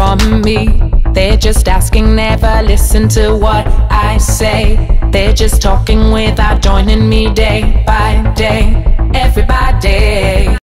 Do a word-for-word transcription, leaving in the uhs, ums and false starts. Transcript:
on me. They're just asking, never listen to what I say. They're just talking without joining me day by day. Everybody